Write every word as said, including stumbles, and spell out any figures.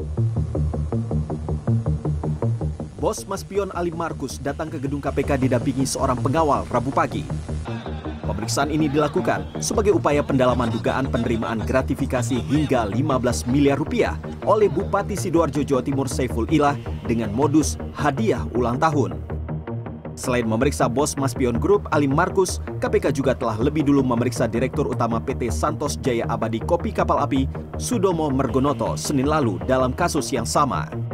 Bos Maspion Ali Markus datang ke gedung K P K didampingi seorang pengawal Rabu pagi. Pemeriksaan ini dilakukan sebagai upaya pendalaman dugaan penerimaan gratifikasi hingga lima belas miliar rupiah oleh Bupati Sidoarjo, Jawa Timur Saiful Ilah dengan modus hadiah ulang tahun. Selain memeriksa bos Maspion Group Ali Markus, K P K juga telah lebih dulu memeriksa Direktur Utama P T Santos Jaya Abadi Kopi Kapal Api Sudomo Mergonoto Senin lalu dalam kasus yang sama.